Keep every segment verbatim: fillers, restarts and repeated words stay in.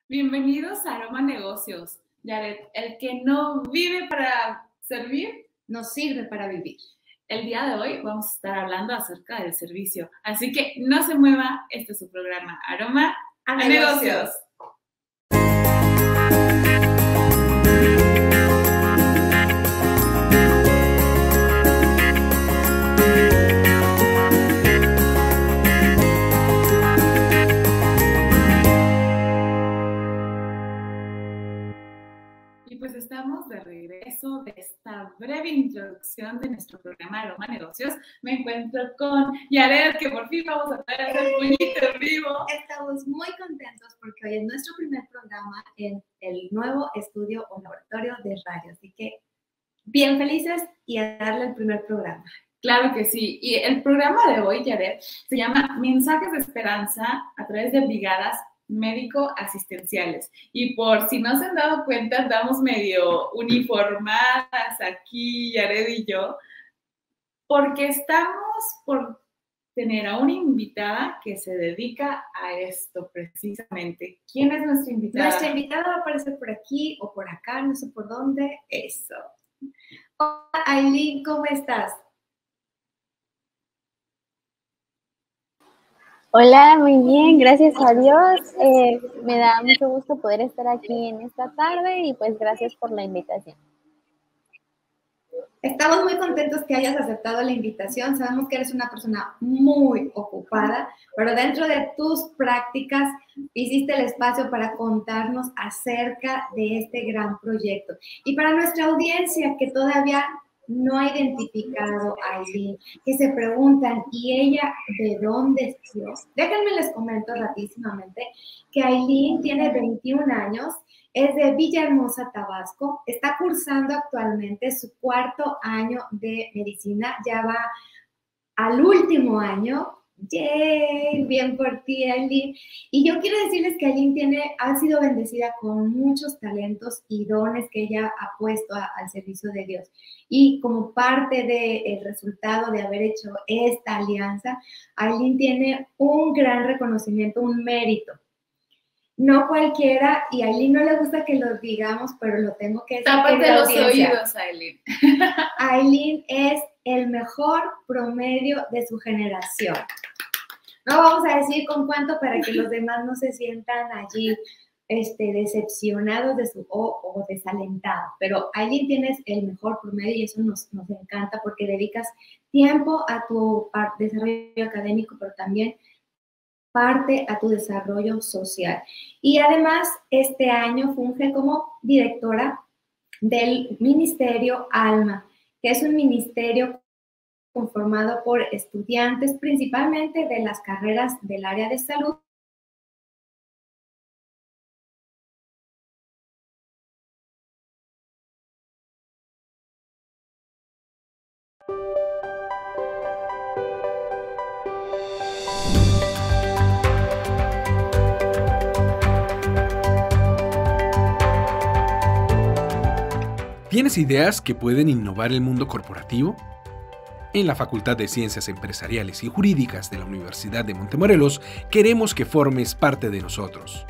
Bienvenidos a Aroma Negocios. Yaret, el que no vive para servir, no sirve para vivir. El día de hoy vamos a estar hablando acerca del servicio. Así que no se mueva, este es su programa Aroma a, a Negocios. Negocios. Pues estamos de regreso de esta breve introducción de nuestro programa Aroma Negocios. Me encuentro con Yaret, que por fin vamos a poder hacer puñito en vivo. Estamos muy contentos porque hoy es nuestro primer programa en el nuevo estudio o laboratorio de radio. Así que bien felices y a darle el primer programa. Claro que sí. Y el programa de hoy, Yaret, se llama Mensajes de Esperanza a través de brigadas médico-asistenciales. Y por si no se han dado cuenta, andamos medio uniformadas aquí, Yared y yo, porque estamos por tener a una invitada que se dedica a esto precisamente. ¿Quién es nuestra invitada? Nuestra invitada va a aparecer por aquí o por acá, no sé por dónde. Eso. Hola, Aileen, ¿cómo estás? Hola, muy bien, gracias a Dios. Eh, me da mucho gusto poder estar aquí en esta tarde y pues gracias por la invitación. Estamos muy contentos que hayas aceptado la invitación. Sabemos que eres una persona muy ocupada, pero dentro de tus prácticas hiciste el espacio para contarnos acerca de este gran proyecto. Y para nuestra audiencia que todavía no ha identificado a Aileen, que se preguntan, ¿y ella de dónde es Dios? Déjenme les comento rapidísimamente que Aileen tiene veintiún años, es de Villahermosa, Tabasco, está cursando actualmente su cuarto año de medicina, ya va al último año. ¡Yay! Bien por ti, Aileen. Y yo quiero decirles que Aileen tiene, ha sido bendecida con muchos talentos y dones que ella ha puesto a, al servicio de Dios. Y como parte del resultado de haber hecho esta alianza, Aileen tiene un gran reconocimiento, un mérito. No cualquiera, y a Aileen no le gusta que lo digamos, pero lo tengo que decir. Tápate los oídos, Aileen. Aileen es el mejor promedio de su generación. No vamos a decir con cuánto para que los demás no se sientan allí este, decepcionados de su, o, o desalentados. Pero Aileen tienes el mejor promedio y eso nos, nos encanta porque dedicas tiempo a tu desarrollo académico, pero también parte a tu desarrollo social. Y además, este año funge como directora del Ministerio ALMA, que es un ministerio conformado por estudiantes principalmente de las carreras del área de salud. ¿Tienes ideas que pueden innovar el mundo corporativo? En la Facultad de Ciencias Empresariales y Jurídicas de la Universidad de Montemorelos queremos que formes parte de nosotros.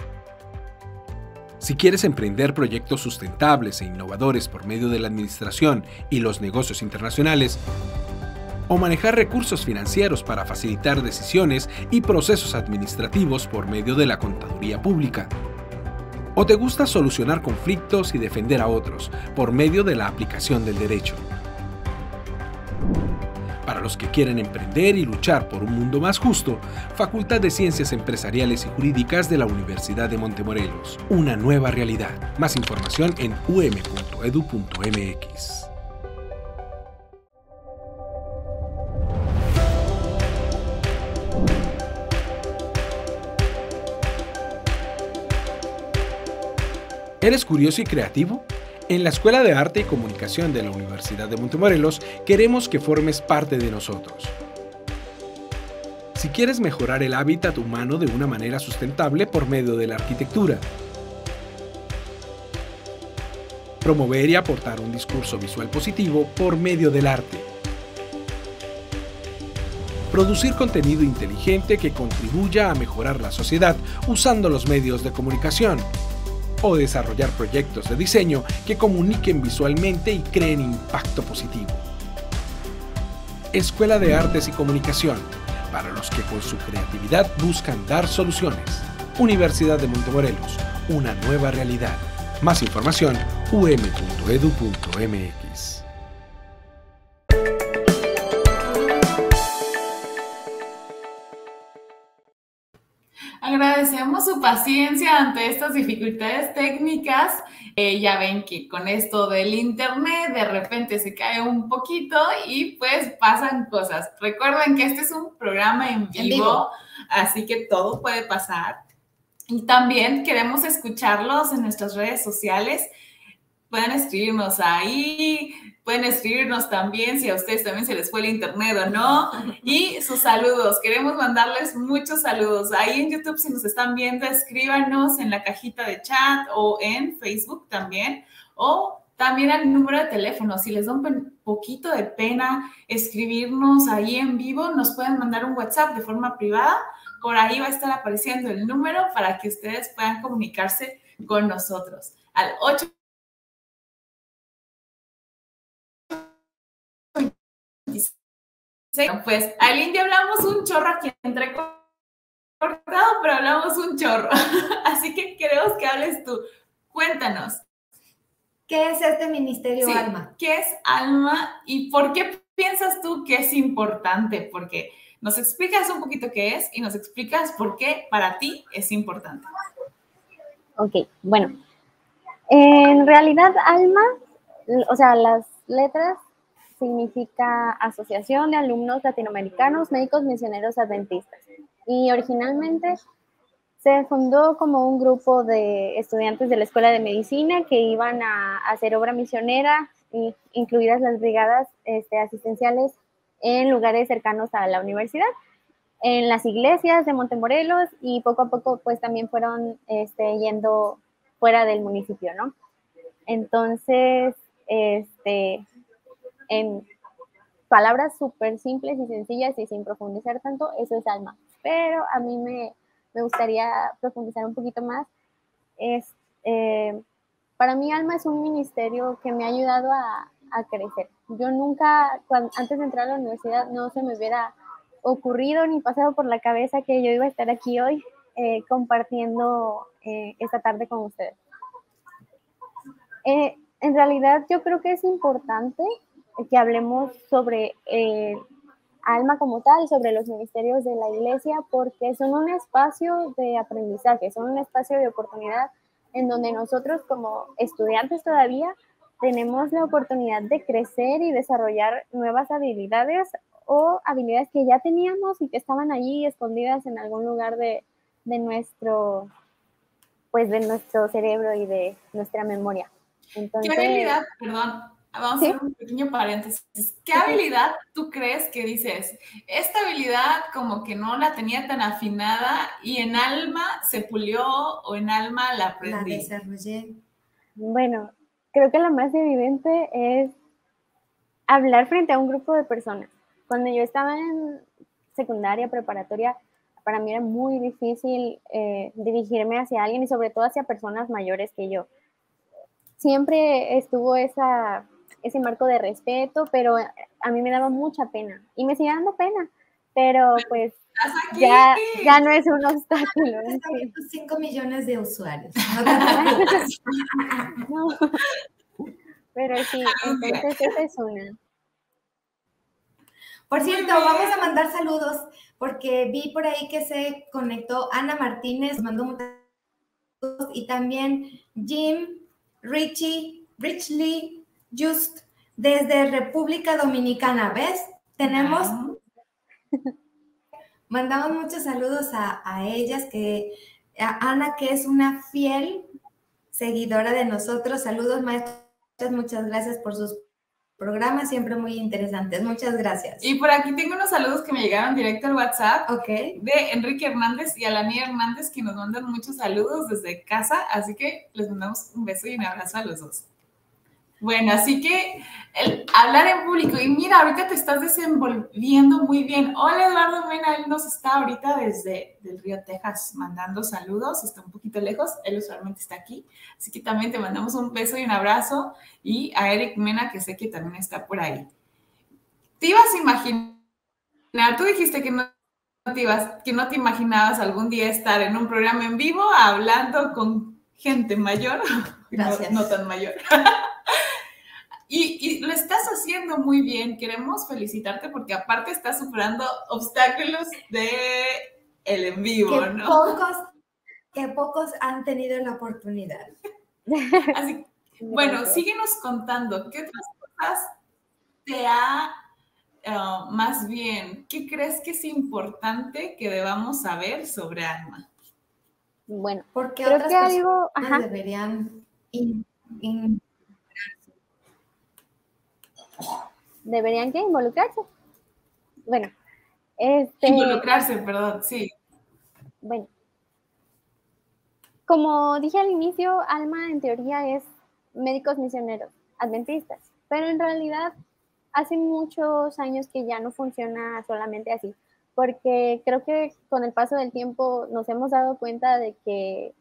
Si quieres emprender proyectos sustentables e innovadores por medio de la administración y los negocios internacionales, o manejar recursos financieros para facilitar decisiones y procesos administrativos por medio de la contaduría pública, o te gusta solucionar conflictos y defender a otros por medio de la aplicación del derecho. Para los que quieren emprender y luchar por un mundo más justo, Facultad de Ciencias Empresariales y Jurídicas de la Universidad de Montemorelos. Una nueva realidad. Más información en u m punto edu punto m x. ¿Eres curioso y creativo? En la Escuela de Arte y Comunicación de la Universidad de Montemorelos queremos que formes parte de nosotros. Si quieres mejorar el hábitat humano de una manera sustentable por medio de la arquitectura, promover y aportar un discurso visual positivo por medio del arte, producir contenido inteligente que contribuya a mejorar la sociedad usando los medios de comunicación, o desarrollar proyectos de diseño que comuniquen visualmente y creen impacto positivo. Escuela de Artes y Comunicación, para los que con su creatividad buscan dar soluciones. Universidad de Montemorelos, una nueva realidad. Más información, u m punto edu punto m x. Agradecemos su paciencia ante estas dificultades técnicas. Eh, ya ven que con esto del internet de repente se cae un poquito y pues pasan cosas. Recuerden que este es un programa en vivo, en vivo. Así que todo puede pasar. Y también queremos escucharlos en nuestras redes sociales. Pueden escribirnos ahí, pueden escribirnos también si a ustedes también se les fue el internet o no. Y sus saludos, queremos mandarles muchos saludos. Ahí en YouTube, si nos están viendo, escríbanos en la cajita de chat o en Facebook también. O también al número de teléfono. Si les da un poquito de pena escribirnos ahí en vivo, nos pueden mandar un WhatsApp de forma privada. Por ahí va a estar apareciendo el número para que ustedes puedan comunicarse con nosotros. Al ocho. Pues al India hablamos un chorro aquí entre cortado, pero hablamos un chorro. Así que queremos que hables tú. Cuéntanos. ¿Qué es este ministerio sí, Alma? ¿Qué es Alma y por qué piensas tú que es importante? Porque nos explicas un poquito qué es y nos explicas por qué para ti es importante. Ok, bueno. En realidad, Alma, o sea, las letras significa Asociación de Alumnos Latinoamericanos Médicos Misioneros Adventistas. Y originalmente se fundó como un grupo de estudiantes de la Escuela de Medicina que iban a, a hacer obra misionera, incluidas las brigadas este, asistenciales en lugares cercanos a la universidad, en las iglesias de Montemorelos, y poco a poco pues también fueron este, yendo fuera del municipio, ¿no? Entonces, este... en palabras súper simples y sencillas y sin profundizar tanto, eso es Alma. Pero a mí me, me gustaría profundizar un poquito más. Es, eh, para mí Alma es un ministerio que me ha ayudado a, a crecer. Yo nunca, cuando, antes de entrar a la universidad, no se me hubiera ocurrido ni pasado por la cabeza que yo iba a estar aquí hoy eh, compartiendo eh, esta tarde con ustedes. Eh, en realidad yo creo que es importante que hablemos sobre eh, Alma como tal, sobre los ministerios de la iglesia, porque son un espacio de aprendizaje, son un espacio de oportunidad en donde nosotros como estudiantes todavía tenemos la oportunidad de crecer y desarrollar nuevas habilidades o habilidades que ya teníamos y que estaban allí escondidas en algún lugar de, de nuestro, pues de nuestro cerebro y de nuestra memoria. Entonces, ¿qué habilidad, perdón, vamos ¿sí? a hacer un pequeño paréntesis, qué habilidad tú crees que dices, esta habilidad como que no la tenía tan afinada y en Alma se pulió o en Alma la aprendí? La desarrollé. Bueno, creo que la más evidente es hablar frente a un grupo de personas. Cuando yo estaba en secundaria, preparatoria, para mí era muy difícil eh, dirigirme hacia alguien y sobre todo hacia personas mayores que yo. Siempre estuvo esa, ese marco de respeto, pero a mí me daba mucha pena y me sigue dando pena, pero pues ya, ya no es un obstáculo. Estamos cinco millones de usuarios. No, pero sí, entonces esa es una. Por cierto, vamos a mandar saludos porque vi por ahí que se conectó Ana Martínez, mandó muchos saludos, y también Jim, Richie, Richly, Just, desde República Dominicana, ¿ves? Tenemos, mandamos muchos saludos a, a ellas, que a Ana, que es una fiel seguidora de nosotros. Saludos, maestras, muchas gracias por sus programas, siempre muy interesantes. Muchas gracias. Y por aquí tengo unos saludos que me llegaron directo al WhatsApp, okay, de Enrique Hernández y Alanía Hernández, que nos mandan muchos saludos desde casa, así que les mandamos un beso y un abrazo a los dos. Bueno, así que el hablar en público, y mira, ahorita te estás desenvolviendo muy bien. Hola, Eduardo Mena, él nos está ahorita desde del Río Texas mandando saludos, está un poquito lejos, él usualmente está aquí, así que también te mandamos un beso y un abrazo, y a Eric Mena, que sé que también está por ahí. ¿Te ibas a imaginar, tú dijiste que no te ibas, que no te imaginabas algún día estar en un programa en vivo hablando con gente mayor? Gracias. No, no tan mayor. Y, y lo estás haciendo muy bien. Queremos felicitarte porque aparte estás superando obstáculos de el en vivo, que ¿no? Pocos, que pocos han tenido la oportunidad. Así, bueno, síguenos contando. ¿Qué otras cosas te ha, uh, más bien, qué crees que es importante que debamos saber sobre Alma? Bueno, porque creo otras que algo personas ajá. deberían in, in, ¿Deberían que involucrarse? Bueno, este... Involucrarse, perdón, sí. Bueno, como dije al inicio, Alma en teoría es médicos misioneros adventistas, pero en realidad hace muchos años que ya no funciona solamente así, porque creo que con el paso del tiempo nos hemos dado cuenta de que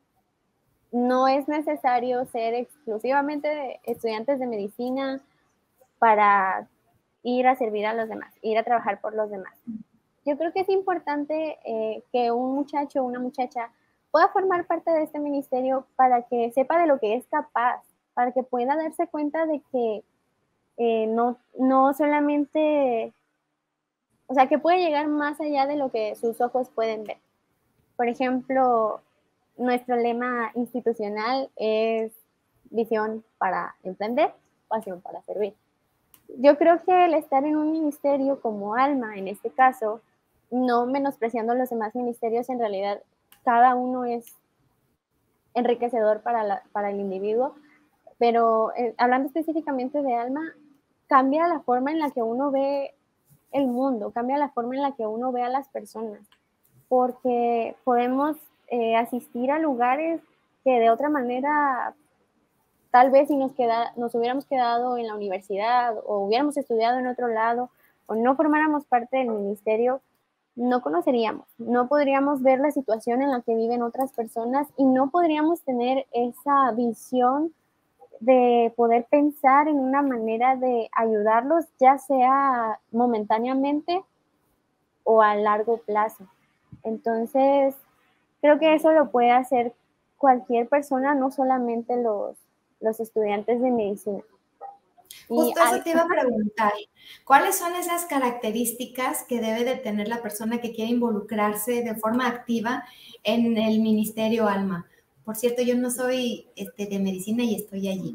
no es necesario ser exclusivamente estudiantes de medicina para ir a servir a los demás, ir a trabajar por los demás. Yo creo que es importante eh, que un muchacho o una muchacha pueda formar parte de este ministerio para que sepa de lo que es capaz, para que pueda darse cuenta de que eh, no, no solamente, o sea, que puede llegar más allá de lo que sus ojos pueden ver. Por ejemplo, nuestro lema institucional es visión para emprender, pasión para servir. Yo creo que el estar en un ministerio como Alma, en este caso, no menospreciando los demás ministerios, en realidad cada uno es enriquecedor para, la, para el individuo, pero eh, hablando específicamente de Alma, cambia la forma en la que uno ve el mundo, cambia la forma en la que uno ve a las personas, porque podemos eh, asistir a lugares que de otra manera, tal vez si nos, queda, nos hubiéramos quedado en la universidad o hubiéramos estudiado en otro lado o no formáramos parte del ministerio, no conoceríamos, no podríamos ver la situación en la que viven otras personas y no podríamos tener esa visión de poder pensar en una manera de ayudarlos, ya sea momentáneamente o a largo plazo. Entonces, creo que eso lo puede hacer cualquier persona, no solamente los, los estudiantes de medicina. Justo eso te iba a preguntar, ¿cuáles son esas características que debe de tener la persona que quiere involucrarse de forma activa en el Ministerio Alma? Por cierto, yo no soy este, de medicina y estoy allí.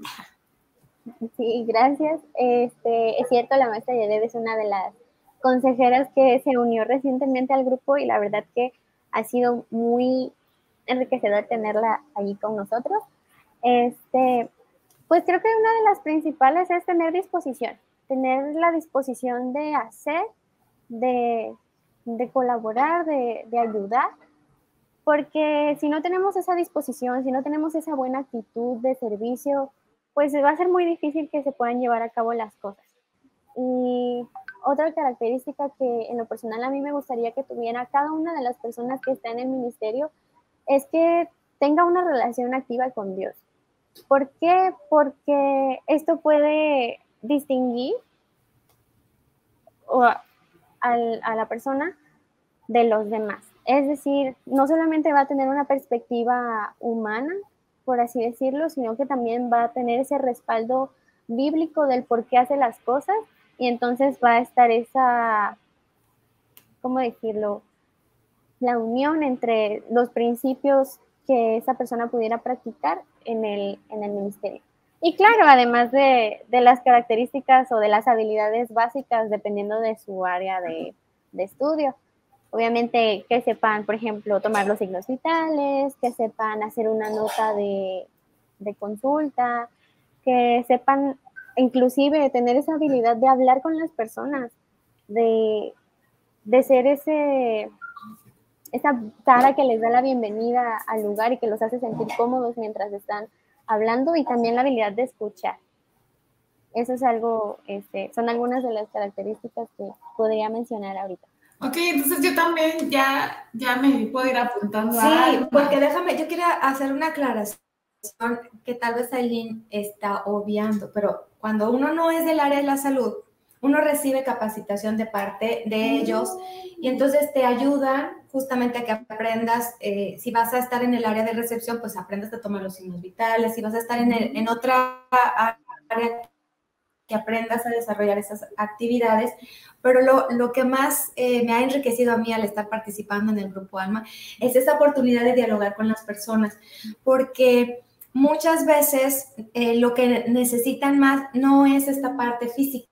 Sí, gracias. Este, es cierto, la maestra Yared es una de las consejeras que se unió recientemente al grupo y la verdad que ha sido muy enriquecedor tenerla allí con nosotros. Este, pues creo que una de las principales es tener disposición, tener la disposición de hacer, de, de colaborar, de, de ayudar, porque si no tenemos esa disposición, si no tenemos esa buena actitud de servicio, pues va a ser muy difícil que se puedan llevar a cabo las cosas. Y otra característica que en lo personal a mí me gustaría que tuviera cada una de las personas que está en el ministerio es que tenga una relación activa con Dios. ¿Por qué? Porque esto puede distinguir a, a la persona de los demás. Es decir, no solamente va a tener una perspectiva humana, por así decirlo, sino que también va a tener ese respaldo bíblico del por qué hace las cosas y entonces va a estar esa, ¿cómo decirlo? La unión entre los principios que esa persona pudiera practicar en el, en el ministerio. Y claro, además de, de las características o de las habilidades básicas dependiendo de su área de, de estudio. Obviamente que sepan, por ejemplo, tomar los signos vitales, que sepan hacer una nota de, de consulta, que sepan inclusive tener esa habilidad de hablar con las personas, de, de ser ese, esa cara que les da la bienvenida al lugar y que los hace sentir cómodos mientras están hablando y también la habilidad de escuchar. Eso es algo, este, son algunas de las características que podría mencionar ahorita. Ok, entonces yo también ya, ya me puedo ir apuntando. Sí, a algo. porque déjame, yo quiero hacer una aclaración que tal vez Aileen está obviando, pero cuando uno no es del área de la salud, uno recibe capacitación de parte de ellos y entonces te ayudan justamente a que aprendas, eh, si vas a estar en el área de recepción, pues aprendas a tomar los signos vitales, si vas a estar en, el, en otra área, que aprendas a desarrollar esas actividades, pero lo, lo que más eh, me ha enriquecido a mí al estar participando en el Grupo Alma es esa oportunidad de dialogar con las personas, porque muchas veces eh, lo que necesitan más no es esta parte física,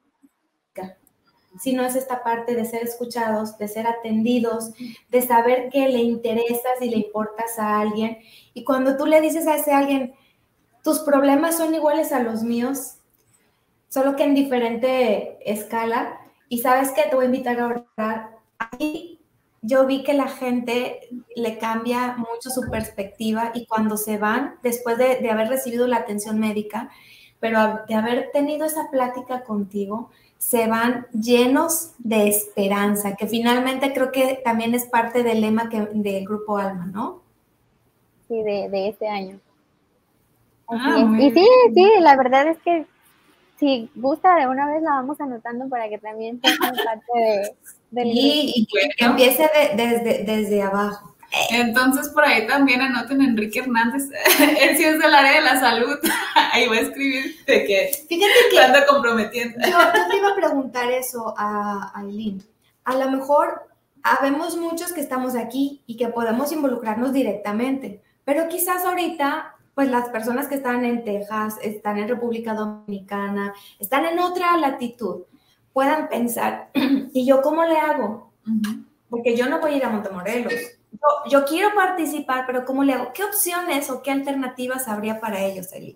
sino es esta parte de ser escuchados, de ser atendidos, de saber que le interesas y le importas a alguien. Y cuando tú le dices a ese alguien, tus problemas son iguales a los míos, solo que en diferente escala, y sabes que te voy a invitar a orar. Ahí yo vi que la gente le cambia mucho su perspectiva y cuando se van, después de, de haber recibido la atención médica, pero de haber tenido esa plática contigo, se van llenos de esperanza, que finalmente creo que también es parte del lema que, del Grupo Alma, ¿no? Sí, de, de este año. Así Ah, es. muy Y sí, bien. sí, la verdad es que si gusta, de una vez la vamos anotando para que también sea parte de, del Sí, y que, que empiece de, desde, desde abajo. Entonces, por ahí también anoten a Enrique Hernández. Él sí es del área de la salud. Ahí va a escribir de que Fíjate que se anda comprometiendo. yo, yo te iba a preguntar eso a Aileen. A lo mejor habemos muchos que estamos aquí y que podemos involucrarnos directamente, pero quizás ahorita, pues las personas que están en Texas, están en República Dominicana, están en otra latitud, puedan pensar, ¿y yo cómo le hago? Uh-huh. Porque yo no voy a ir a Montemorelos. Yo, yo quiero participar, pero ¿cómo le hago? ¿Qué opciones o qué alternativas habría para ellos, Eli?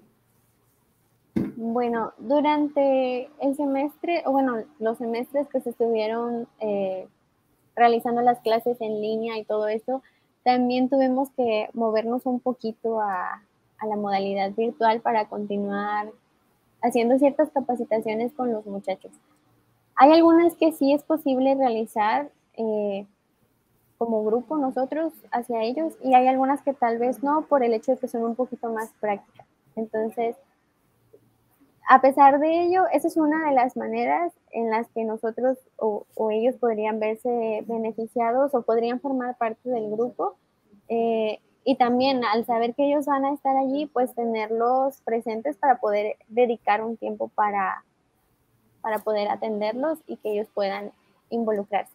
Bueno, durante el semestre, o bueno, los semestres que se estuvieron eh, realizando las clases en línea y todo eso, también tuvimos que movernos un poquito a, a la modalidad virtual para continuar haciendo ciertas capacitaciones con los muchachos. Hay algunas que sí es posible realizar eh, como grupo nosotros hacia ellos y hay algunas que tal vez no por el hecho de que son un poquito más prácticas. Entonces, a pesar de ello, esa es una de las maneras en las que nosotros o, o ellos podrían verse beneficiados o podrían formar parte del grupo. Eh, y también al saber que ellos van a estar allí, pues tenerlos presentes para poder dedicar un tiempo para, para poder atenderlos y que ellos puedan involucrarse.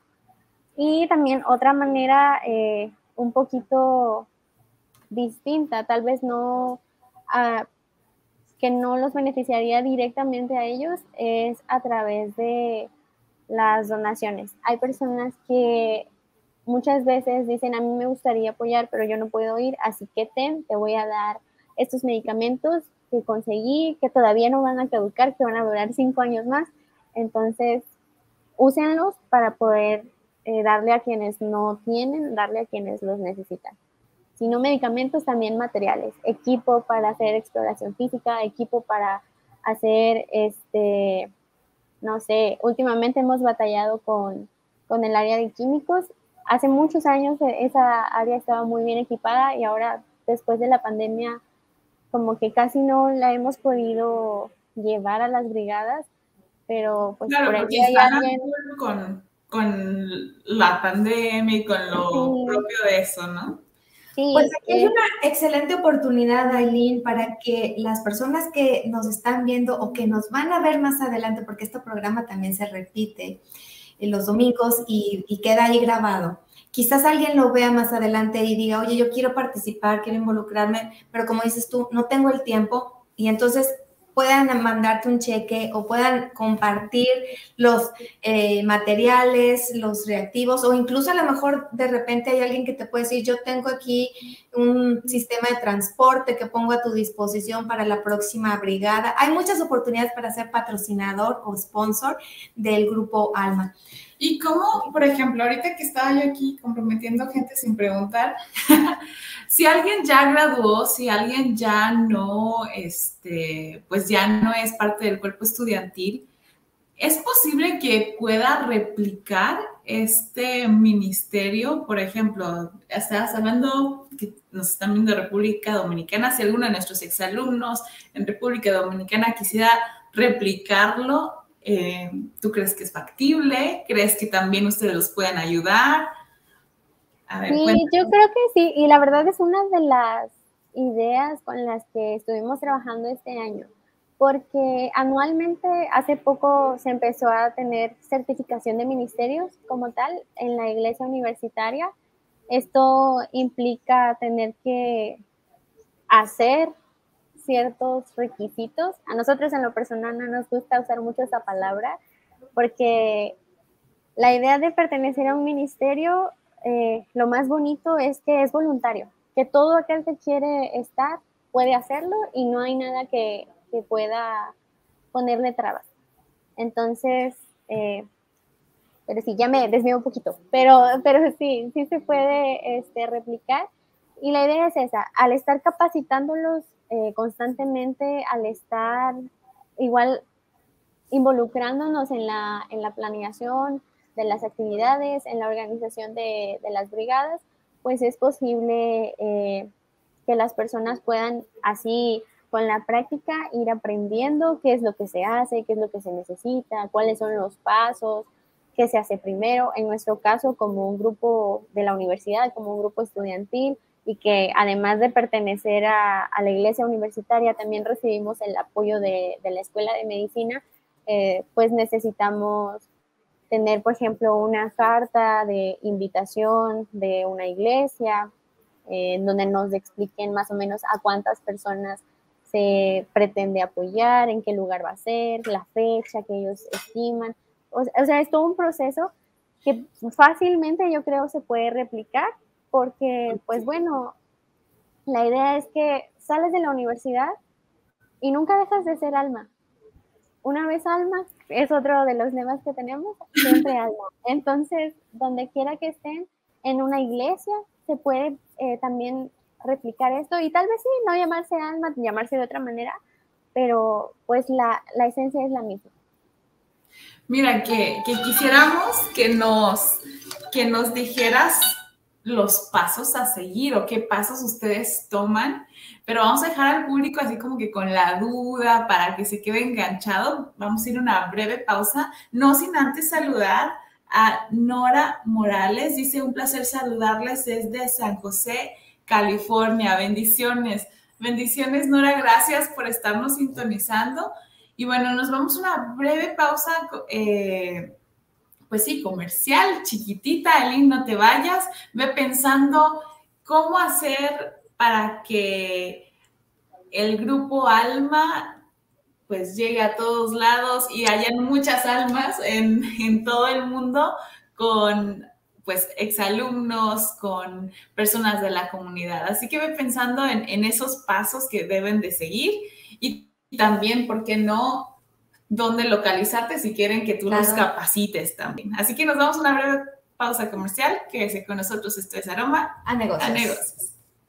Y también otra manera eh, un poquito distinta, tal vez no, uh, que no los beneficiaría directamente a ellos, es a través de las donaciones. Hay personas que muchas veces dicen, a mí me gustaría apoyar, pero yo no puedo ir, así que ten, te voy a dar estos medicamentos que conseguí, que todavía no van a caducar, que van a durar cinco años más. Entonces, úsenlos para poder eh, darle a quienes no tienen, darle a quienes los necesitan. Si no medicamentos, también materiales, equipo para hacer exploración física, equipo para hacer, este, no sé, últimamente hemos batallado con, con el área de químicos. Hace muchos años esa área estaba muy bien equipada y ahora, después de la pandemia, como que casi no la hemos podido llevar a las brigadas, pero pues claro, por porque aquí hay alguien... con, con la pandemia y con lo sí. propio de eso, ¿no? Sí, pues aquí hay una excelente oportunidad, Aileen, para que las personas que nos están viendo o que nos van a ver más adelante, porque este programa también se repite en los domingos y, y queda ahí grabado. Quizás alguien lo vea más adelante y diga, oye, yo quiero participar, quiero involucrarme, pero como dices tú, no tengo el tiempo y entonces puedan mandarte un cheque o puedan compartir los eh, materiales, los reactivos, o incluso a lo mejor de repente hay alguien que te puede decir, yo tengo aquí un sistema de transporte que pongo a tu disposición para la próxima brigada. Hay muchas oportunidades para ser patrocinador o sponsor del Grupo Alma. Y cómo, por ejemplo, ahorita que estaba yo aquí comprometiendo gente sin preguntar, si alguien ya graduó, si alguien ya no, este, pues ya no es parte del cuerpo estudiantil, ¿es posible que pueda replicar este ministerio? Por ejemplo, estabas hablando que nos están viendo de República Dominicana. Si alguno de nuestros exalumnos en República Dominicana quisiera replicarlo, eh, ¿tú crees que es factible? ¿Crees que también ustedes los pueden ayudar? A ver, sí, cuéntame. Yo creo que sí. Y la verdad es una de las ideas con las que estuvimos trabajando este año. Porque anualmente, hace poco se empezó a tener certificación de ministerios como tal en la iglesia universitaria. Esto implica tener que hacer ciertos requisitos. A nosotros en lo personal no nos gusta usar mucho esa palabra porque la idea de pertenecer a un ministerio, eh, lo más bonito es que es voluntario, que todo aquel que quiere estar puede hacerlo y no hay nada que... que pueda ponerle trabas. Entonces, eh, pero sí, ya me desvío un poquito, pero, pero sí, sí se puede este, replicar. Y la idea es esa, al estar capacitándolos eh, constantemente, al estar igual involucrándonos en la, en la planeación de las actividades, en la organización de, de las brigadas, pues es posible eh, que las personas puedan así con la práctica ir aprendiendo qué es lo que se hace, qué es lo que se necesita, cuáles son los pasos, qué se hace primero. En nuestro caso, como un grupo de la universidad, como un grupo estudiantil, y que además de pertenecer a, a la iglesia universitaria, también recibimos el apoyo de, de la Escuela de Medicina, eh, pues necesitamos tener, por ejemplo, una carta de invitación de una iglesia, eh, en donde nos expliquen más o menos a cuántas personas se pretende apoyar, en qué lugar va a ser, la fecha que ellos estiman. O, o sea, es todo un proceso que fácilmente yo creo se puede replicar porque, pues bueno, la idea es que sales de la universidad y nunca dejas de ser alma. Una vez alma, es otro de los lemas que tenemos, siempre alma. Entonces, donde quiera que estén, en una iglesia, se puede eh, también replicar esto y tal vez sí, no llamarse alma, llamarse de otra manera, pero pues la, la esencia es la misma. Mira, que, que quisiéramos que nos, que nos dijeras los pasos a seguir o qué pasos ustedes toman, pero vamos a dejar al público así como que con la duda para que se quede enganchado. Vamos a ir a una breve pausa, no sin antes saludar a Nora Morales. Dice, un placer saludarles desde San José, California. Bendiciones. Bendiciones, Nora. Gracias por estarnos sintonizando. Y bueno, nos vamos a una breve pausa, eh, pues sí, comercial, chiquitita. Elin, no te vayas. Ve pensando cómo hacer para que el grupo Alma pues llegue a todos lados y hayan muchas almas en, en todo el mundo con pues exalumnos, con personas de la comunidad. Así que ve pensando en, en esos pasos que deben de seguir y también, ¿por qué no?, dónde localizarte si quieren que tú claro. los capacites también. Así que nos damos una breve pausa comercial. Quédese con nosotros, esto es Aroma a Negocios. A negocios.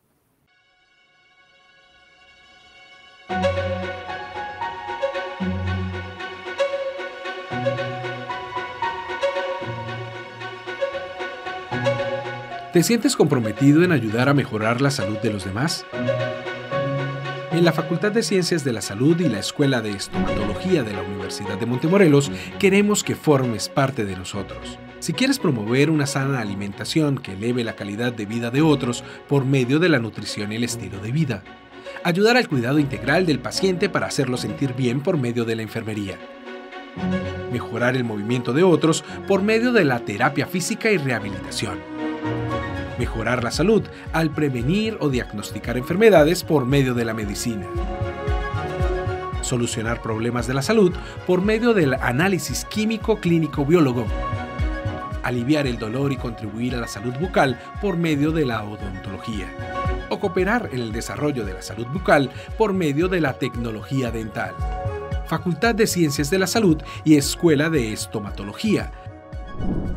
¿Te sientes comprometido en ayudar a mejorar la salud de los demás? En la Facultad de Ciencias de la Salud y la Escuela de Estomatología de la Universidad de Montemorelos queremos que formes parte de nosotros. Si quieres promover una sana alimentación que eleve la calidad de vida de otros por medio de la nutrición y el estilo de vida, ayudar al cuidado integral del paciente para hacerlo sentir bien por medio de la enfermería, mejorar el movimiento de otros por medio de la terapia física y rehabilitación, mejorar la salud al prevenir o diagnosticar enfermedades por medio de la medicina, solucionar problemas de la salud por medio del análisis químico clínico biólogo, aliviar el dolor y contribuir a la salud bucal por medio de la odontología, o cooperar en el desarrollo de la salud bucal por medio de la tecnología dental. Facultad de Ciencias de la Salud y Escuela de Estomatología.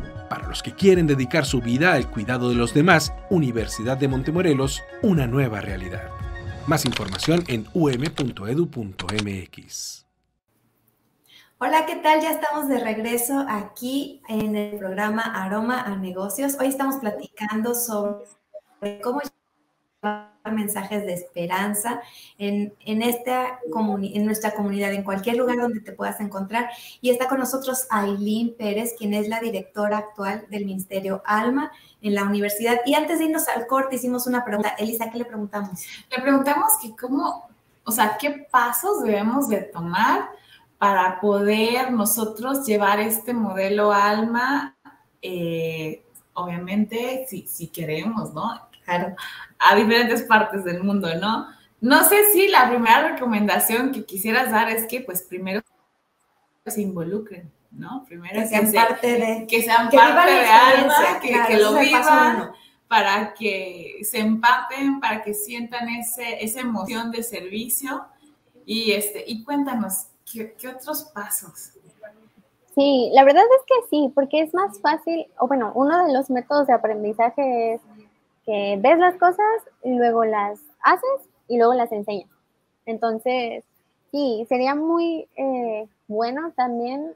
los que quieren dedicar su vida al cuidado de los demás, Universidad de Montemorelos, una nueva realidad. Más información en u m punto edu punto m x. Hola, ¿qué tal? Ya estamos de regreso aquí en el programa Aroma a Negocios. Hoy estamos platicando sobre cómo llevar mensajes de esperanza en, en, esta en nuestra comunidad, en cualquier lugar donde te puedas encontrar. Y está con nosotros Ailín Pérez, quien es la directora actual del Ministerio ALMA en la universidad. Y antes de irnos al corte, hicimos una pregunta. Elisa, ¿qué le preguntamos? Le preguntamos que cómo, o sea, qué pasos debemos de tomar para poder nosotros llevar este modelo ALMA, eh, obviamente, si, si queremos, ¿no? Claro, a diferentes partes del mundo, ¿no? No sé si la primera recomendación que quisieras dar es que, pues, primero se involucren, ¿no? Primero que sean parte de... Que sean parte de ALMA, que, claro, que lo vivan, para que se empapen, para que sientan ese, esa emoción de servicio. Y, este, y cuéntanos, ¿Qué, ¿qué otros pasos? Sí, la verdad es que sí, porque es más fácil, o bueno, uno de los métodos de aprendizaje es que ves las cosas y luego las haces y luego las enseñas. Entonces, sí, sería muy eh, bueno también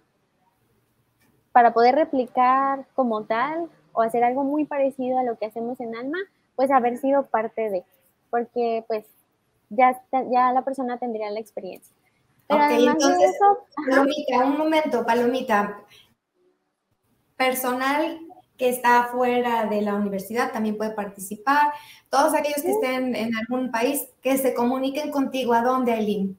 para poder replicar como tal o hacer algo muy parecido a lo que hacemos en ALMA, pues haber sido parte de, porque pues ya, ya la persona tendría la experiencia. Pero ok, entonces, eso, Palomita, un momento, Palomita. Personal que está fuera de la universidad también puede participar. Todos aquellos que estén en algún país, que se comuniquen contigo. ¿A dónde, Ailín?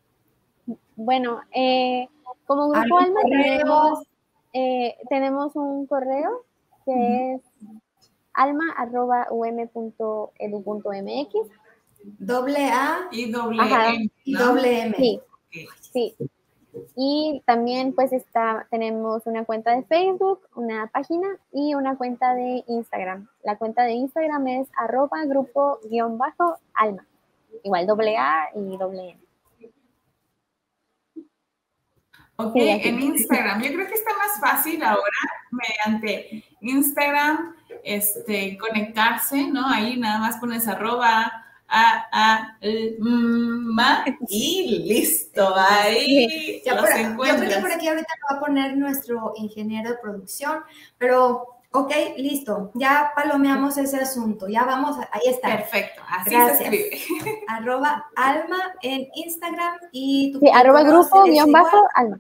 Bueno, eh, como Grupo ALMA tenemos, eh, tenemos un correo que uh-huh. es alma arroba u m punto edu punto m x. Doble A y doble Ajá. M. Y doble M. Sí. Sí, y también pues está, tenemos una cuenta de Facebook, una página y una cuenta de Instagram. La cuenta de Instagram es arroba grupo guión bajo alma, igual doble A y doble M. Ok, sí, en Instagram. Yo creo que está más fácil ahora mediante Instagram este, conectarse, ¿no? Ahí nada más pones arroba A, A, L, M, y listo, ahí ya los por, encuentras. Yo creo que por aquí ahorita lo va a poner nuestro ingeniero de producción, pero ok, listo, ya palomeamos ese asunto, ya vamos, a, ahí está. Perfecto, así Gracias. se escribe. Arroba alma en Instagram y tu sí, arroba grupo guión bajo alma.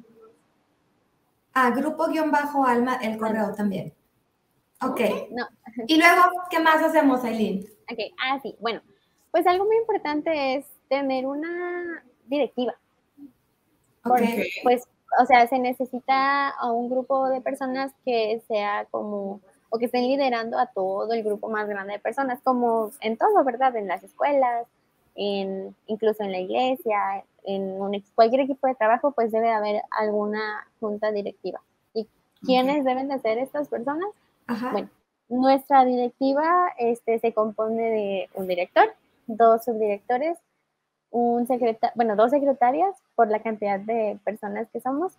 Ah, grupo guión bajo alma, el correo alma. También. Ok. No. Y luego, ¿qué más hacemos, Ailín? Ok, ah, sí, bueno. Pues algo muy importante es tener una directiva. Porque, okay. Pues, o sea, se necesita a un grupo de personas que sea como, o que estén liderando a todo el grupo más grande de personas, como en todo, ¿verdad? En las escuelas, en, incluso en la iglesia, en un, cualquier equipo de trabajo, pues debe haber alguna junta directiva. ¿Y quiénes okay. deben de ser estas personas? Ajá. Bueno, nuestra directiva este, se compone de un director, dos subdirectores, un secretario, bueno, dos secretarias por la cantidad de personas que somos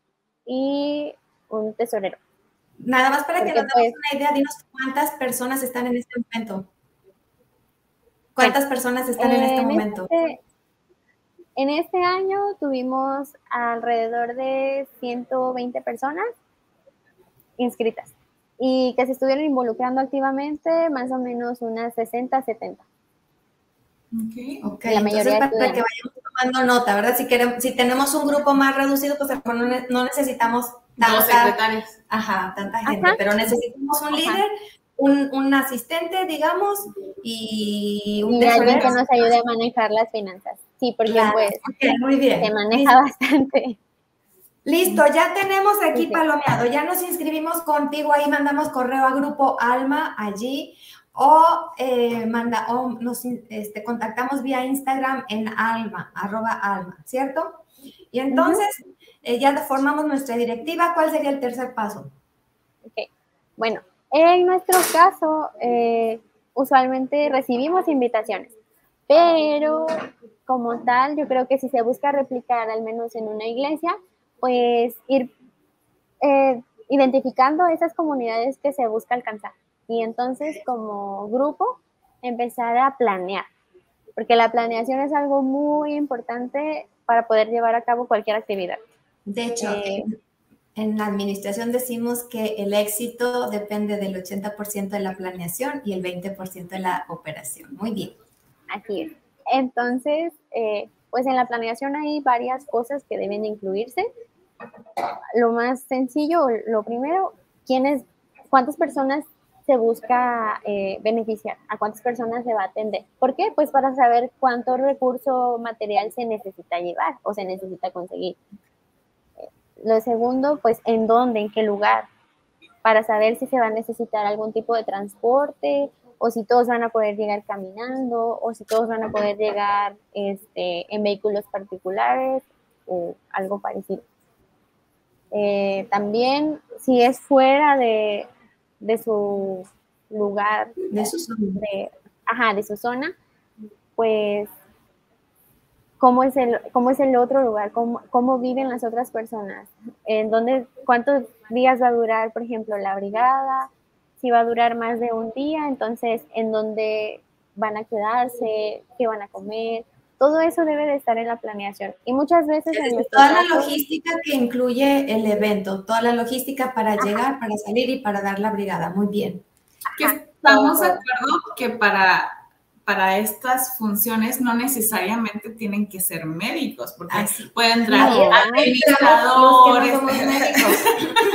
y un tesorero. Nada más para Porque que nos demos pues, una idea, dinos cuántas personas están en este momento. ¿Cuántas personas están en, en este momento? Este, en este año tuvimos alrededor de ciento veinte personas inscritas y que se estuvieron involucrando activamente, más o menos unas sesenta, setenta. Ok, okay. La mayoría entonces para que vayamos tomando nota, ¿verdad? Si queremos, si tenemos un grupo más reducido, pues no, no necesitamos tanta, dos secretarios. Ajá, tanta gente, ajá. Pero necesitamos un líder, un, un asistente, digamos, y un y alguien que nos ayude a manejar las finanzas. Sí, porque claro. pues okay, muy bien. se maneja Listo. bastante. Listo, ya tenemos aquí sí, palomeado, ya nos inscribimos contigo, ahí mandamos correo a Grupo ALMA allí. O, eh, manda, o nos este, contactamos vía Instagram en alma, arroba alma, ¿cierto? Y entonces uh-huh. eh, ya formamos nuestra directiva. ¿Cuál sería el tercer paso? Ok, bueno, en nuestro caso, eh, usualmente recibimos invitaciones, pero como tal, yo creo que si se busca replicar al menos en una iglesia, pues ir... Eh, identificando esas comunidades que se busca alcanzar. Y entonces, como grupo, empezar a planear, porque la planeación es algo muy importante para poder llevar a cabo cualquier actividad. De hecho, Eh, en, en la administración decimos que el éxito depende del ochenta por ciento de la planeación y el veinte por ciento de la operación. Muy bien. Así es. Entonces, eh, pues en la planeación hay varias cosas que deben de incluirse. Lo más sencillo, lo primero, ¿quiénes, cuántas personas se busca eh, beneficiar? ¿A cuántas personas se va a atender? ¿Por qué? Pues para saber cuánto recurso material se necesita llevar o se necesita conseguir. Lo segundo, pues en dónde, en qué lugar, para saber si se va a necesitar algún tipo de transporte o si todos van a poder llegar caminando o si todos van a poder llegar este, en vehículos particulares o algo parecido. Eh, también, si es fuera de, de su lugar, De su zona. de, ajá, de su zona, pues, ¿cómo es el, cómo es el otro lugar? ¿Cómo, cómo viven las otras personas? ¿En dónde, cuántos días va a durar, por ejemplo, la brigada? Si va a durar más de un día, entonces, ¿en dónde van a quedarse? ¿Qué van a comer? Todo eso debe de estar en la planeación. Y muchas veces en nuestro toda la caso, logística que incluye el evento, toda la logística para llegar, para salir y para dar la brigada. Muy bien. Que estamos de acuerdo que para, para estas funciones no necesariamente tienen que ser médicos, porque Así. pueden entrar No. administradores, Los que no somos médicos.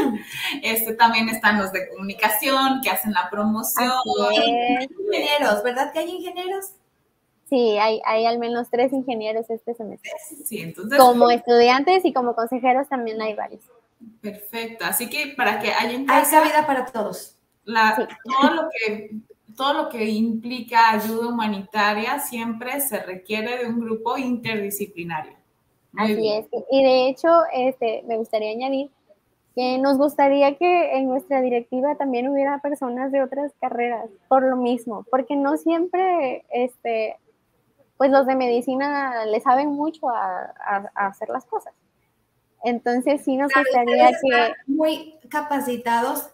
este, también están los de comunicación que hacen la promoción. así es. Ingenieros, ¿verdad que hay ingenieros? Sí, hay, hay al menos tres ingenieros este semestre. Sí, entonces. Como estudiantes y como consejeros también hay varios. Perfecto. Así que para que haya en Hay casa, cabida para todos. la, Sí. todo lo que todo lo que implica ayuda humanitaria siempre se requiere de un grupo interdisciplinario. Muy Así bien. es. Y de hecho, este, me gustaría añadir que nos gustaría que en nuestra directiva también hubiera personas de otras carreras, por lo mismo, porque no siempre, este, pues los de medicina le saben mucho a, a, a hacer las cosas. Entonces sí nos Claro, gustaría ustedes que... están muy capacitados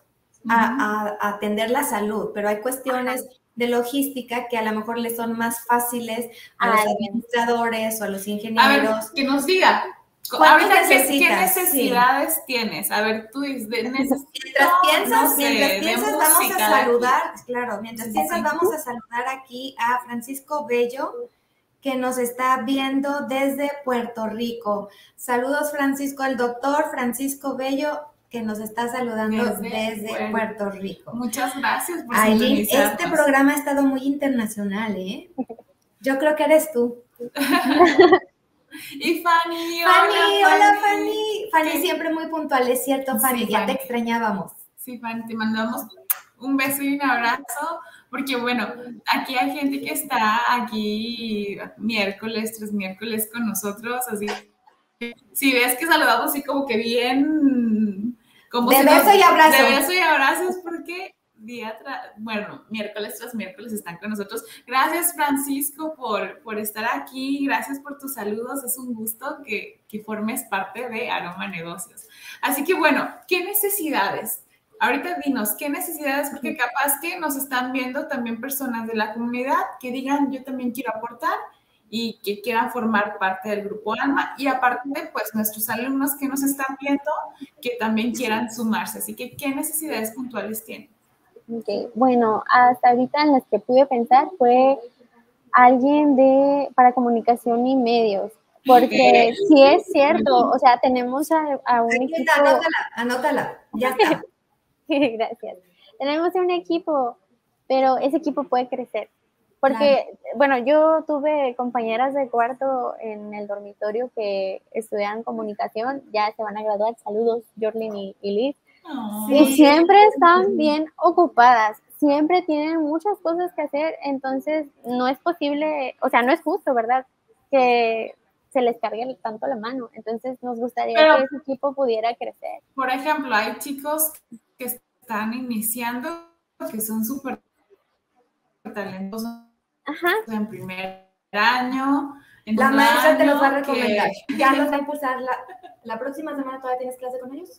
a, a atender la salud, pero hay cuestiones Ajá. de logística que a lo mejor les son más fáciles a los Ay, administradores o a los ingenieros. A ver, que nos diga. Ahorita, ¿qué, ¿qué necesidades sí. tienes? A ver, tú dices, mientras piensas, no sé, mientras piensas vamos a saludar, claro, mientras sí, piensas sí. vamos a saludar aquí a Francisco Bello, que nos está viendo desde Puerto Rico. Saludos, Francisco, al doctor Francisco Bello, que nos está saludando desde, desde Puerto, Puerto Rico. Muchas gracias por Aileen, este programa ha estado muy internacional, ¿eh? Yo creo que eres tú. Y Fanny, Fanny, hola, hola Fanny. Fanny ¿Qué? Siempre muy puntual, es cierto, Fanny, sí, ya Fanny. Te extrañábamos. Sí, Fanny, te mandamos un beso y un abrazo, porque bueno, aquí hay gente que está aquí miércoles, tres miércoles con nosotros, así si ves que saludamos así como que bien, como de beso nos, y abrazo. De beso y abrazos, porque día tras, bueno, miércoles tras miércoles están con nosotros. Gracias, Francisco, por, por estar aquí, gracias por tus saludos, es un gusto que, que formes parte de Aroma Negocios. Así que bueno, ¿qué necesidades? Ahorita dinos, ¿qué necesidades? Porque capaz que nos están viendo también personas de la comunidad que digan, yo también quiero aportar y que quieran formar parte del Grupo Alma, y aparte, pues, nuestros alumnos que nos están viendo, que también quieran sumarse. Así que, ¿qué necesidades puntuales tienen? Okay. Bueno, hasta ahorita en las que pude pensar fue alguien de para comunicación y medios, porque sí es cierto, o sea, tenemos a, a un Aquí equipo... Está, anótala, anótala, ya está. Gracias. Tenemos un equipo, pero ese equipo puede crecer. Porque, claro. bueno, yo tuve compañeras de cuarto en el dormitorio que estudian comunicación, ya se van a graduar, saludos, Jorlin y, y Liz, oh, y sí. siempre están bien ocupadas, siempre tienen muchas cosas que hacer, entonces no es posible, o sea, no es justo, ¿verdad?, que se les cargue tanto la mano, entonces nos gustaría Pero, que ese equipo pudiera crecer. Por ejemplo, hay chicos que están iniciando, que son súper talentosos, Ajá. en primer año. En la maestra te los va a recomendar. Que... Ya los va a impulsar. La, la próxima semana todavía tienes clase con ellos.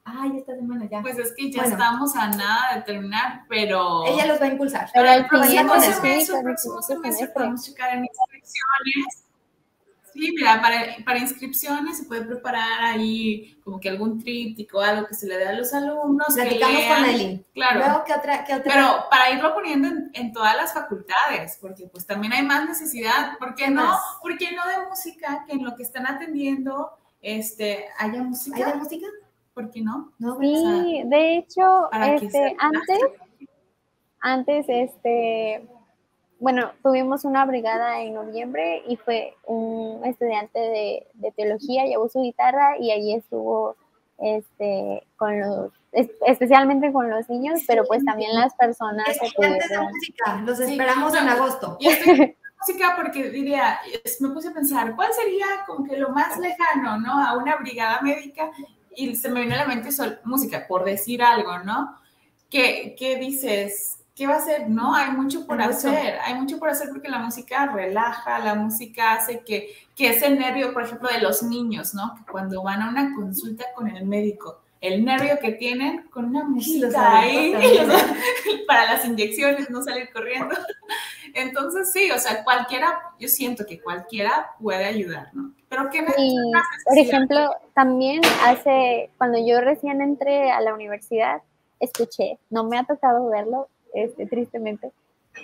Ay, esta semana ya. Pues es que ya Bueno. estamos a nada de terminar, pero... Ella los va a impulsar. Pero Pero el al próximo siguiente, semestre, sí, el con el próximo siguiente semestre semestre. podemos checar en inscripciones. Sí, mira, para, para inscripciones se puede preparar ahí como que algún tríptico, algo que se le dé a los alumnos. Platicamos que lean. con Aileen. Claro. Luego, ¿qué otra, qué otra? Pero para irlo poniendo en, en todas las facultades, porque pues también hay más necesidad. ¿Por qué, ¿Qué no? más? ¿Por qué no de música? Que en lo que están atendiendo este, haya música. ¿Hay de música? ¿Por qué no? No, Sí, O sea, de hecho, para que este, se antes, antes, este, bueno, tuvimos una brigada en noviembre y fue un estudiante de, de teología, llevó su guitarra y allí estuvo, este, con los, es- especialmente con los niños, pero pues también las personas se Estudiantes de pudieron. música, los Sí, esperamos no, en agosto. Y estoy en música porque diría, es- me puse a pensar, ¿cuál sería como que lo más lejano, ¿no? A una brigada médica, y se me vino a la mente sol- música, por decir algo, ¿no? ¿Qué, qué dices? ¿Qué va a hacer? No, hay mucho por Hay mucho. hacer, hay mucho por hacer porque la música relaja, la música hace que, que ese nervio, por ejemplo, de los niños, ¿no? Que cuando van a una consulta con el médico, el nervio que tienen con una los música ahí, adultos también. para las inyecciones, no salir corriendo. Entonces, sí, o sea, cualquiera, yo siento que cualquiera puede ayudar, ¿no? Pero ¿qué Y, necesitas? por ejemplo, también hace, cuando yo recién entré a la universidad, escuché, no me ha tocado verlo, este, tristemente,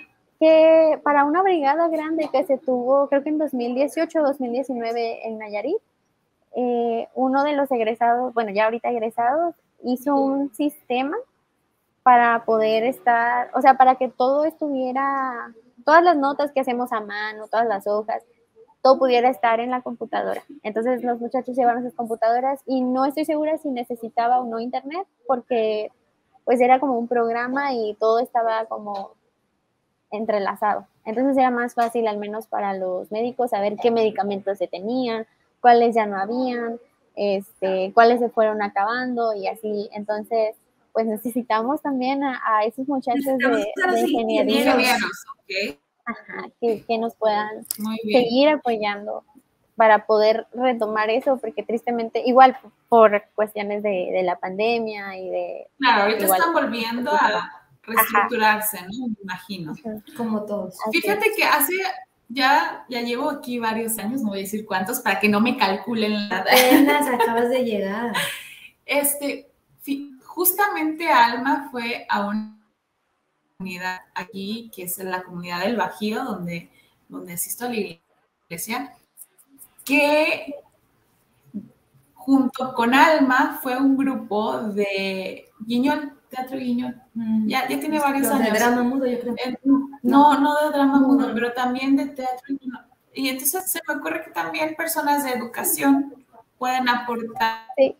que para una brigada grande que se tuvo, creo que en dos mil dieciocho o dos mil diecinueve en Nayarit, eh, uno de los egresados, bueno, ya ahorita egresados, hizo un sistema para poder estar, o sea, para que todo estuviera, todas las notas que hacemos a mano, todas las hojas, todo pudiera estar en la computadora. Entonces los muchachos llevaron sus computadoras y no estoy segura si necesitaba o no internet, porque pues era como un programa y todo estaba como entrelazado. Entonces era más fácil, al menos para los médicos, saber qué medicamentos se tenían, cuáles ya no habían, este, cuáles se fueron acabando y así. Entonces, pues necesitamos también a, a esos muchachos Necesitamos de, a los de ingeniería, Ingenieros, ¿ok? ajá, que, que nos puedan Muy bien. seguir apoyando para poder retomar eso, porque tristemente, igual por cuestiones de, de la pandemia y de... Claro, ahorita igual, están volviendo a reestructurarse, ¿no? Me imagino. Como todos. así Fíjate que hace, ya, ya llevo aquí varios años, no voy a decir cuántos, para que no me calculen la edad. Apenas acabas de llegar. Este, fi- justamente Alma fue a una comunidad aquí, que es la comunidad del Bajío, donde, donde asisto a la iglesia, que junto con Alma fue un grupo de Guiñol, Teatro Guiñol. Ya, ya tiene varios Los años. de drama mudo, yo creo. Eh, no, no de drama No. mudo, pero también de teatro. Y entonces se me ocurre que también personas de educación pueden aportar, sí,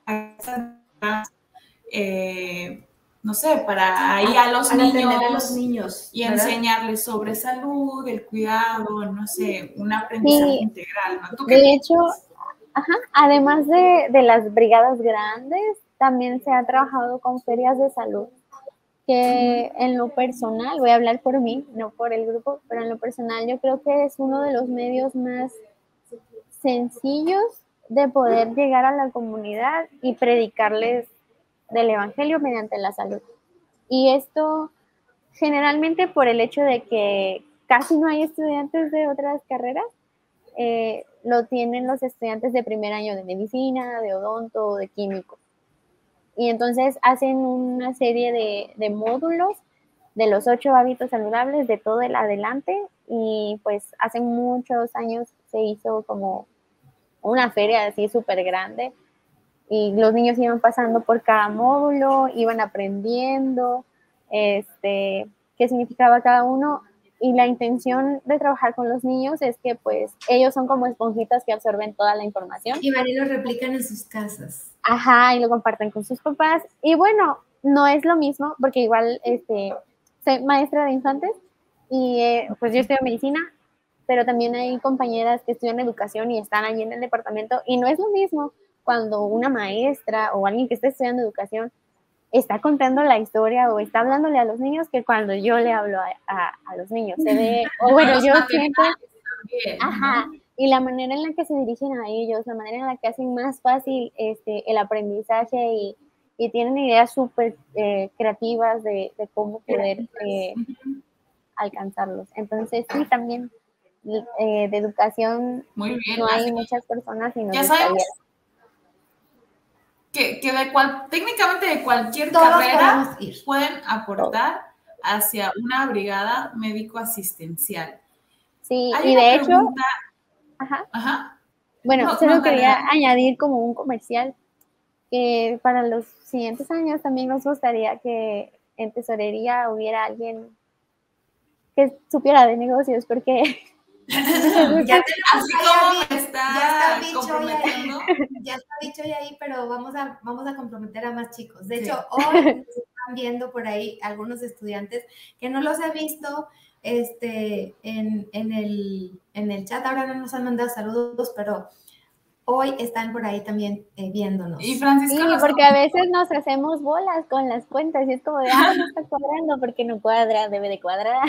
eh, no sé, para ahí a los Para niños, atender a los niños. y ¿verdad? enseñarles sobre salud, el cuidado, no sé, un aprendizaje Sí. integral, ¿no? ¿Tú qué de hecho, piensas? ajá, además de, de las brigadas grandes, también se ha trabajado con ferias de salud, que en lo personal, voy a hablar por mí, no por el grupo, pero en lo personal yo creo que es uno de los medios más sencillos de poder llegar a la comunidad y predicarles del evangelio mediante la salud. Y esto generalmente por el hecho de que casi no hay estudiantes de otras carreras, eh, lo tienen los estudiantes de primer año de medicina, de odonto, de químico. Y entonces hacen una serie de, de módulos de los ocho hábitos saludables de todo el adelante, y pues hace muchos años se hizo como una feria así súper grande y los niños iban pasando por cada módulo, iban aprendiendo este, qué significaba cada uno, y la intención de trabajar con los niños es que pues ellos son como esponjitas que absorben toda la información. Y van y lo replican en sus casas. Ajá, y lo comparten con sus papás. Y bueno, no es lo mismo, porque igual este, soy maestra de infantes y eh, pues yo estudio medicina, pero también hay compañeras que estudian educación y están allí en el departamento, y no es lo mismo cuando una maestra o alguien que está estudiando educación está contando la historia o está hablándole a los niños que cuando yo le hablo a, a, a los niños. Se ve, o bueno, yo siento, ajá, y la manera en la que se dirigen a ellos, la manera en la que hacen más fácil este, el aprendizaje y y tienen ideas súper eh, creativas de, de cómo poder eh, alcanzarlos. Entonces, sí, también eh, de educación Muy bien, no hay muchas personas y nos ya gustaría. sabemos que, que de cual, técnicamente de cualquier Todos carrera podemos ir. pueden aportar hacia una brigada médico-asistencial. Sí, Hay y una de hecho, pregunta, ajá. ajá. Bueno, No, solo no, dale, quería dale. añadir como un comercial que para los siguientes años también nos gustaría que en tesorería hubiera alguien que supiera de negocios, porque Ya te así como me está, ya está dicho comprometiendo. ahí, ya está dicho ahí, pero vamos a, vamos a comprometer a más chicos. De Sí. hecho, hoy nos están viendo por ahí algunos estudiantes que no los he visto este, en, en, el, en el chat. Ahora no nos han mandado saludos, pero hoy están por ahí también eh, viéndonos. Y Francisco, sí, nos porque a veces nos hacemos bolas con las cuentas y es como de, ah, no está cuadrando porque no cuadra, debe de cuadrar.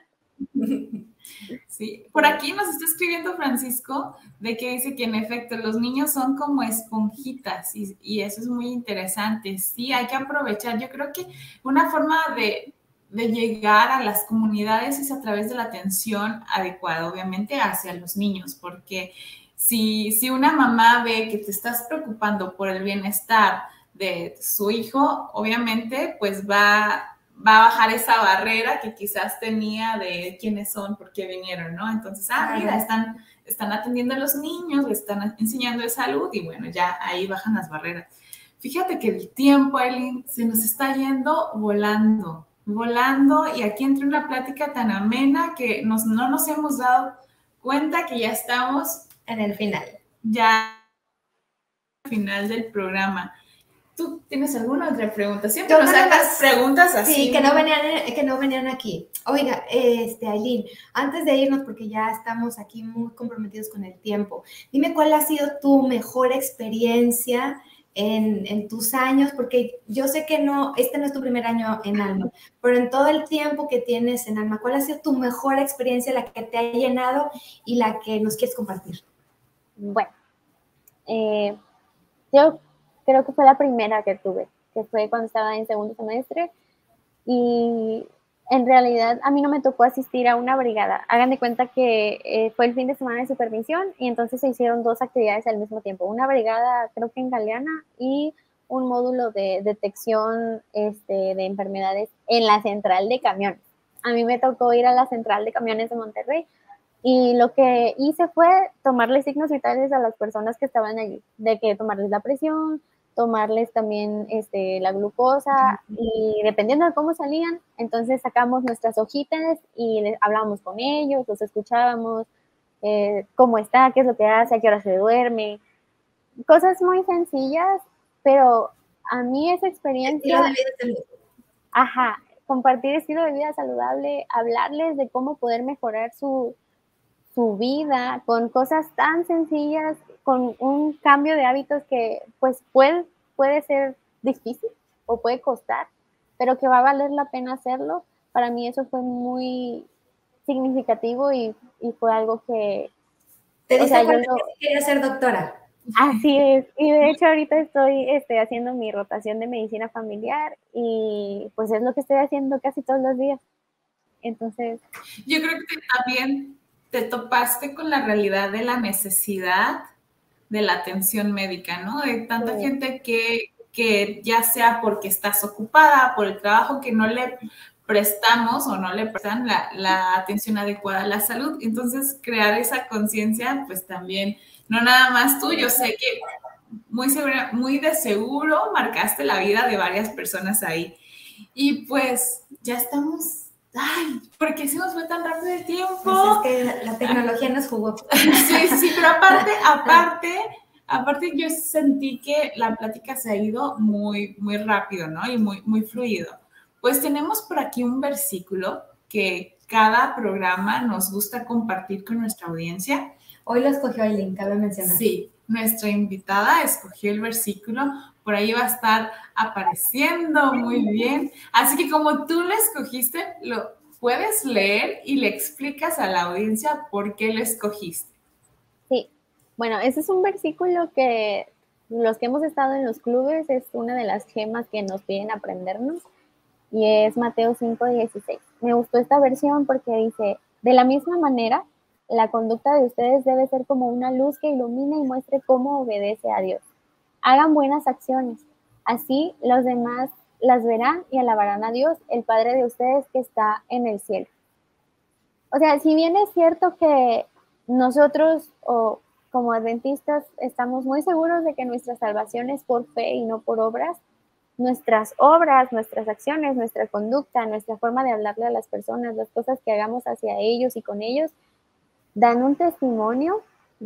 Sí, por aquí nos está escribiendo Francisco de que dice que en efecto los niños son como esponjitas y, y eso es muy interesante. Sí, hay que aprovechar. Yo creo que una forma de, de llegar a las comunidades es a través de la atención adecuada, obviamente, hacia los niños, porque si, si una mamá ve que te estás preocupando por el bienestar de su hijo, obviamente, pues va va a bajar esa barrera que quizás tenía de quiénes son, por qué vinieron, ¿no? Entonces, ah, mira, están, están atendiendo a los niños, le están enseñando de salud y bueno, ya ahí bajan las barreras. Fíjate que el tiempo, Aileen, se nos está yendo volando, volando y aquí entra una plática tan amena que nos, no nos hemos dado cuenta que ya estamos en el final. Ya al final del programa. ¿Tú tienes alguna otra pregunta? Siempre nos sacas preguntas así. Sí, que no venían, que no venían aquí. Oiga, este, Aileen, antes de irnos, porque ya estamos aquí muy comprometidos con el tiempo, dime cuál ha sido tu mejor experiencia en, en tus años, porque yo sé que no, este no es tu primer año en Alma, pero en todo el tiempo que tienes en Alma, ¿cuál ha sido tu mejor experiencia, la que te ha llenado y la que nos quieres compartir? Bueno, eh, yo creo que fue la primera que tuve, que fue cuando estaba en segundo semestre y en realidad a mí no me tocó asistir a una brigada. Hagan de cuenta que eh, fue el fin de semana de supervisión y entonces se hicieron dos actividades al mismo tiempo. Una brigada creo que en Galeana y un módulo de detección este, de enfermedades en la central de camiones. A mí me tocó ir a la central de camiones de Monterrey. Y lo que hice fue tomarles signos vitales a las personas que estaban allí, de que tomarles la presión, tomarles también este, la glucosa y dependiendo de cómo salían, entonces sacamos nuestras hojitas y les hablábamos con ellos, los escuchábamos, eh, cómo está, qué es lo que hace, a qué hora se duerme, cosas muy sencillas, pero a mí esa experiencia... Estilo de vida saludable. Ajá, compartir estilo de vida saludable, hablarles de cómo poder mejorar su... su vida con cosas tan sencillas, con un cambio de hábitos que pues puede, puede ser difícil o puede costar, pero que va a valer la pena hacerlo. Para mí eso fue muy significativo y, y fue algo que... ¿Te diste o sea, cuenta yo no, que quería ser doctora? Así es, y de hecho ahorita estoy este, haciendo mi rotación de medicina familiar y pues es lo que estoy haciendo casi todos los días. Entonces... Yo creo que también te topaste con la realidad de la necesidad de la atención médica, ¿no? De tanta sí. gente que, que ya sea porque estás ocupada, por el trabajo que no le prestamos o no le prestan la, la atención adecuada a la salud. Entonces, crear esa conciencia, pues también, no nada más tú, yo sé que muy, segura, muy de seguro marcaste la vida de varias personas ahí. Y pues, ya estamos... Ay, ¿por qué se nos fue tan rápido el tiempo? Pues es que la tecnología nos jugó. Sí, sí, pero aparte, aparte, aparte yo sentí que la plática se ha ido muy, muy rápido, ¿no? Y muy, muy fluido. Pues tenemos por aquí un versículo que cada programa nos gusta compartir con nuestra audiencia. Hoy lo escogió Aileen, cabe mencionar. Sí, nuestra invitada escogió el versículo, por ahí va a estar apareciendo muy bien. Así que como tú lo escogiste, lo puedes leer y le explicas a la audiencia por qué lo escogiste. Sí, bueno, ese es un versículo que los que hemos estado en los clubes es una de las gemas que nos piden aprendernos y es Mateo cinco dieciséis. Me gustó esta versión porque dice, de la misma manera, la conducta de ustedes debe ser como una luz que ilumina y muestre cómo obedece a Dios. Hagan buenas acciones, así los demás las verán y alabarán a Dios, el Padre de ustedes que está en el cielo. O sea, si bien es cierto que nosotros o como adventistas estamos muy seguros de que nuestra salvación es por fe y no por obras, nuestras obras, nuestras acciones, nuestra conducta, nuestra forma de hablarle a las personas, las cosas que hagamos hacia ellos y con ellos, dan un testimonio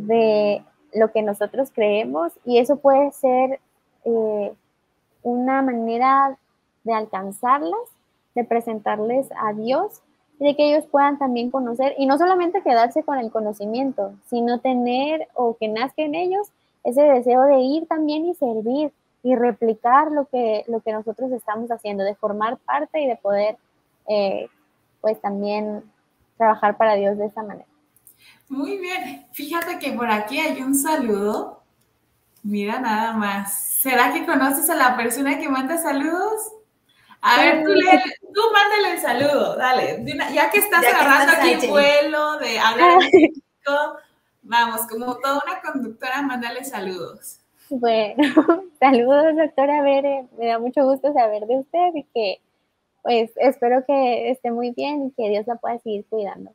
de lo que nosotros creemos y eso puede ser eh, una manera de alcanzarlas, de presentarles a Dios y de que ellos puedan también conocer y no solamente quedarse con el conocimiento, sino tener o que nazca en ellos ese deseo de ir también y servir y replicar lo que, lo que nosotros estamos haciendo, de formar parte y de poder eh, pues también trabajar para Dios de esa manera. Muy bien, fíjate que por aquí hay un saludo. Mira nada más. ¿Será que conoces a la persona que manda saludos? A ver, tú, le, tú mándale el saludo, dale. Ya que estás ya agarrando que estás aquí vuelo de hablar en México, vamos, como toda una conductora, mándale saludos. Bueno, saludos, doctora Bere. Me da mucho gusto saber de usted y que, pues, espero que esté muy bien y que Dios la pueda seguir cuidando.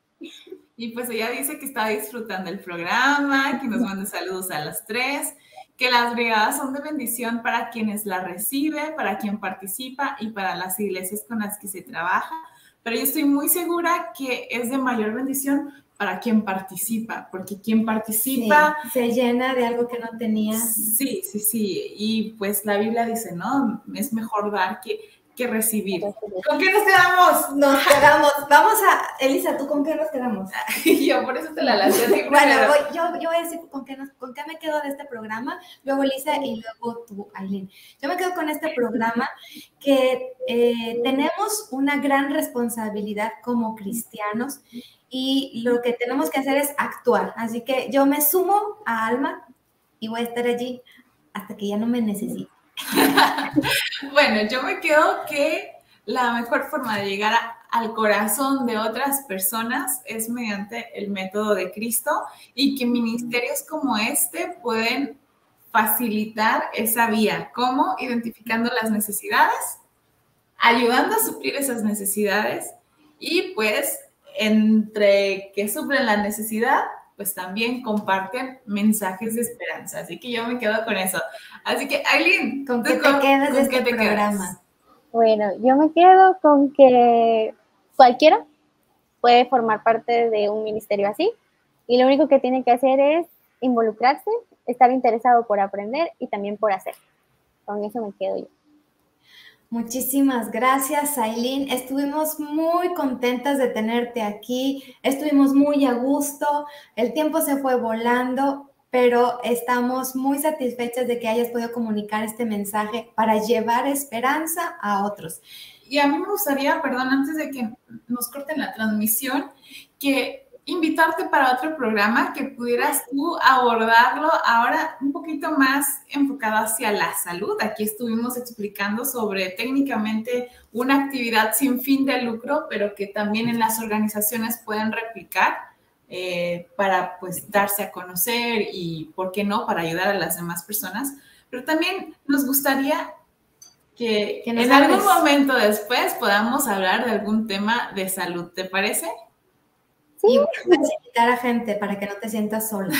Y pues ella dice que está disfrutando el programa, que nos manda saludos a las tres, que las brigadas son de bendición para quienes la reciben, para quien participa y para las iglesias con las que se trabaja. Pero yo estoy muy segura que es de mayor bendición para quien participa, porque quien participa... Sí, se llena de algo que no tenía. Sí, sí, sí. Y pues la Biblia dice, ¿no? Es mejor dar que, que recibir. ¿Con qué nos quedamos? Nos quedamos. Vamos a... Elisa, ¿tú con qué nos quedamos? Yo por eso te la lancé. Bueno, voy, yo, yo voy a decir con qué, nos, con qué me quedo de este programa, luego Elisa y luego tú, Aileen. Yo me quedo con este programa que eh, tenemos una gran responsabilidad como cristianos y lo que tenemos que hacer es actuar. Así que yo me sumo a Alma y voy a estar allí hasta que ya no me necesite. Bueno, yo me quedo que la mejor forma de llegar a, al corazón de otras personas es mediante el método de Cristo y que ministerios como este pueden facilitar esa vía. ¿Cómo? Identificando las necesidades, ayudando a suplir esas necesidades y pues entre que suplen la necesidad, pues también comparten mensajes de esperanza. Así que yo me quedo con eso. Así que, Aileen, ¿con qué te quedas de este programa? Bueno, yo me quedo con que cualquiera puede formar parte de un ministerio así y lo único que tiene que hacer es involucrarse, estar interesado por aprender y también por hacer. Con eso me quedo yo. Muchísimas gracias, Aileen. Estuvimos muy contentas de tenerte aquí. Estuvimos muy a gusto. El tiempo se fue volando, pero estamos muy satisfechas de que hayas podido comunicar este mensaje para llevar esperanza a otros. Y a mí me gustaría, perdón, antes de que nos corten la transmisión, que invitarte para otro programa que pudieras tú abordarlo ahora un poquito más enfocado hacia la salud. Aquí estuvimos explicando sobre técnicamente una actividad sin fin de lucro, pero que también en las organizaciones pueden replicar eh, para pues darse a conocer y, ¿por qué no?, para ayudar a las demás personas. Pero también nos gustaría que, que en algún hables. momento después podamos hablar de algún tema de salud, ¿te parece? Y puedes invitar a gente para que no te sientas sola.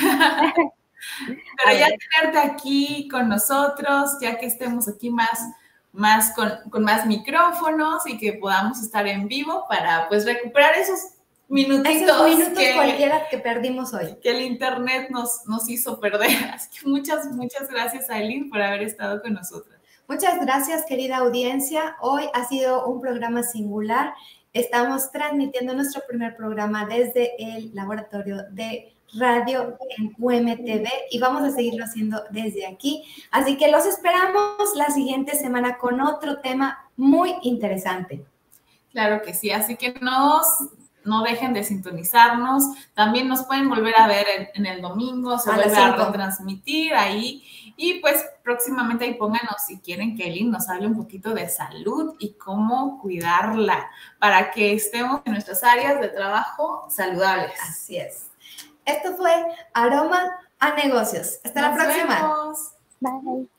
Pero ya tenerte aquí con nosotros, ya que estemos aquí más, más con, con más micrófonos y que podamos estar en vivo para pues recuperar esos minutitos, esos minutos que, cualquiera que perdimos hoy. Que el internet nos, nos hizo perder. Así que muchas, muchas gracias, Aileen, por haber estado con nosotros. Muchas gracias, querida audiencia. Hoy ha sido un programa singular. Estamos transmitiendo nuestro primer programa desde el laboratorio de radio en U M T V y vamos a seguirlo haciendo desde aquí. Así que los esperamos la siguiente semana con otro tema muy interesante. Claro que sí, así que nos no dejen de sintonizarnos. También nos pueden volver a ver en, en el domingo, se A vuelve las a cinco. retransmitir ahí. Y pues próximamente ahí pónganos si quieren que Eli nos hable un poquito de salud y cómo cuidarla para que estemos en nuestras áreas de trabajo saludables. Así es. Esto fue Aroma a Negocios. Hasta la Nos próxima. vemos. Bye.